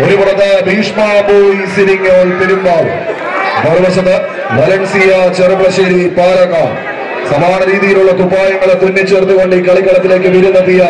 ഒരു പുറത്ത് ഭീഷ്മ ബോയ്സ് ഇരിങ്ങോൽ പെരുമ്പാവൂർ, മറുവശത്ത് വലൻസിയ ചെറുപ്പശ്ശേരി പാലക്കാട്. സമാന രീതിയിലുള്ള കുപ്പായങ്ങളെ തുന്നിച്ചേർത്തുകൊണ്ട് ഈ കളിക്കളത്തിലേക്ക് വിരുന്നെത്തിയ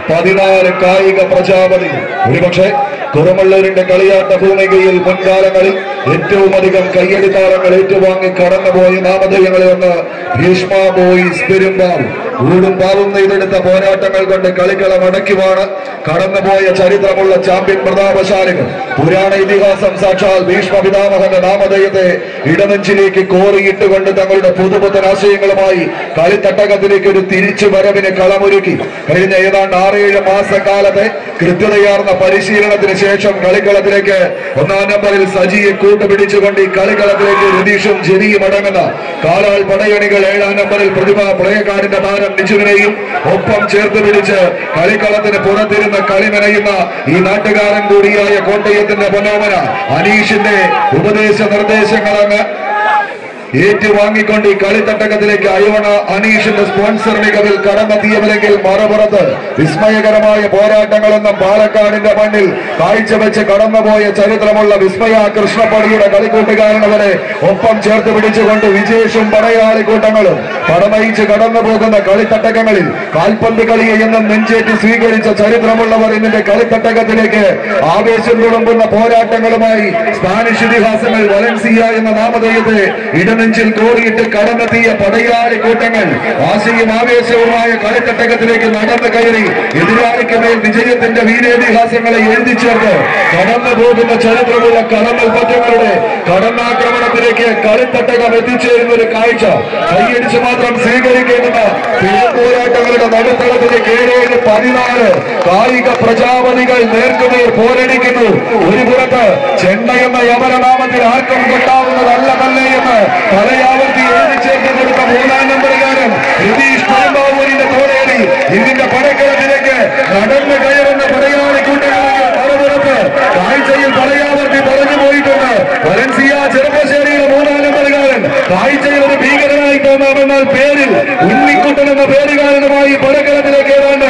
14 കായിക പ്രജാപതി. ഒരുപക്ഷെ കുറുമള്ളൂരിന്റെ കളിയാട്ട ഭൂമികയിൽ മുൻകാലങ്ങളിൽ ഏറ്റവും അധികം കയ്യടിത്താളങ്ങൾ ഏറ്റുവാങ്ങി കടന്നുപോയ നാമധേയങ്ങളിൽ ഒന്ന് ഭീഷ്മ ബോയ്സ് പെരുമ്പാവൂർ. ഊടും പാവും നെയ്തെടുത്ത പോരാട്ടങ്ങൾ കൊണ്ട് കളിക്കളം അടയ്ക്കുവാണ് കടന്നുപോയ ചരിത്രമുള്ള ചാമ്പ്യൻ പ്രതാപശാലികൾ. പുരാണ ഇതിഹാസം സാക്ഷാൽ ഭീഷ്മ പിതാമഹന്റെ നാമധേയത്തെ ഇടനെഞ്ചിലേക്ക് കോറിയിട്ടുകൊണ്ട് തങ്ങളുടെ പുതുപുത്തൻ ആശയങ്ങളുമായി കളിത്തട്ടകത്തിലേക്ക് ഒരു തിരിച്ചു വരവിന് കളമൊരുക്കി. കഴിഞ്ഞ ഏതാണ്ട് 6-7 മാസക്കാലത്തെ കൃത്യതയാർന്ന പരിശീലനത്തിന് ശേഷം കളിക്കളത്തിലേക്ക് 1-ാം നമ്പറിൽ സജിയെ കൂട്ടുപിടിച്ചുകൊണ്ട് ഈ കളിക്കളത്തിലേക്ക് രതീഷും ജെനിയും അടങ്ങുന്ന കാലാൾ പടയണികൾ 7-ാം നമ്പറിൽ പ്രതിഭ പ്ലേക്കാടിന്റെ താരം നിജുവിനെയും ഒപ്പം ചേർത്ത് പിടിച്ച് കളിക്കളത്തിന് പുറത്തിരുന്ന് കളിമെനയുന്ന ഈ നാട്ടുകാരൻ കൂടിയായ കോട്ടയത്തിന്റെ പൊന്നോമന അനീഷിന്റെ ഉപദേശ നിർദ്ദേശങ്ങളങ്ങ് ഏറ്റുവാങ്ങിക്കൊണ്ട് ഈ കളിത്തട്ടകത്തിലേക്ക് അയോണ അനീഷിന്റെ സ്പോൺസർ മികവിൽ കടന്നെത്തിയവരെങ്കിൽ മറുപുറത്ത് വിസ്മയകരമായ പോരാട്ടങ്ങളൊന്നും പാലക്കാടിന്റെ മണ്ണിൽ കാഴ്ചവെച്ച് കടന്നുപോയ ചരിത്രമുള്ള വിസ്മയ കൃഷ്ണപ്പടിയുടെ കളിക്കൂട്ടുകാരനവരെ ഒപ്പം ചേർത്ത് പിടിച്ചുകൊണ്ട് വിജേഷും പടയാളി കൂട്ടങ്ങളും പടനയിച്ച് കടന്നു പോകുന്ന കളിത്തട്ടകങ്ങളിൽ കാൽപന്ത് കളിയെ എന്നും നെഞ്ചേറ്റി സ്വീകരിച്ച ചരിത്രമുള്ളവർ ഇന്നിന്റെ കളിത്തട്ടകത്തിലേക്ക് ആവേശം തുളുമ്പുന്ന പോരാട്ടങ്ങളുമായി സ്പാനിഷ് ഇതിഹാസങ്ങൾ വലൻസിയ എന്ന നാമധേയത്തെ നെഞ്ചിൽ കോറിയിട്ട് കടന്നെത്തിയ പടയാളി കൂട്ടങ്ങൾ ആശയും ആവേശവുമായ കളിത്തട്ടകത്തിലേക്ക് നടന്നു കയറി എതിരാളിക്ക് മേൽ വിജയത്തിന്റെ വീരേതിഹാസങ്ങളെ എഴുതി ചേർത്ത് കടന്നു പോകുന്ന ചരിത്രമുള്ള കടന്നൽ പറ്റങ്ങളുടെ കടന്നാക്രമണത്തിലേക്ക് കളിത്തട്ടകം എത്തിച്ചേരുന്ന ഒരു കാഴ്ച കൈയടിച്ച് മാത്രം സ്വീകരിക്കേണ്ടുന്ന പോരാട്ടങ്ങളുടെ നടുത്തളത്തിലേക്ക് 7-14 കായിക പ്രജാപതികൾ നേർക്കുനേർ പോരടിക്കുന്നു. ഒരു പുറത്ത് ചെന്നൈ എന്ന യമരനാമത്തിൽ ആർക്കും കൊട്ടാവുന്നതല്ല തന്നെ എന്ന് പലയാവർത്തി എഴുതി ചേർത്ത് കൊടുത്ത 3-ാം നമ്പറുകാരൻ രതീഷ് പെരുമ്പാവൂരിന്റെ തോളേറി ഇതിന്റെ പടക്കളത്തിലേക്ക് നടന്നു കയറുന്ന പടയാളി കൂട്ടങ്ങളുടെ മറുപുറത്ത് കാഴ്ചയിൽ പലയാവർത്തി പറഞ്ഞു പോയിട്ടുണ്ട്. വലൻസിയ ചെറുപ്പശ്ശേരിയിലെ 3-ാം നമ്പറുകാരൻ കാഴ്ചയിൽ ഒരു ഭീകരനായി തോന്നാമെന്നാൽ പേരിൽ ഉണ്ണിക്കുട്ടൻ എന്ന പേരുകാരനുമായി പടക്കളത്തിലേക്ക് ഏതാണ്ട്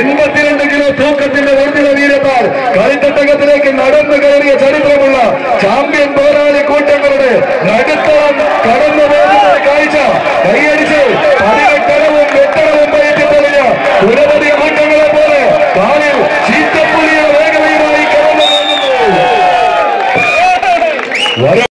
82 കിലോ തൂക്കത്തിന്റെ വർദ്ധിത വീരത്താൽ കളിത്തട്ടകത്തിലേക്ക് നടന്നു കയറിയ ചരിത്രമുള്ള ചാമ്പ്യൻ പോരാട്ടം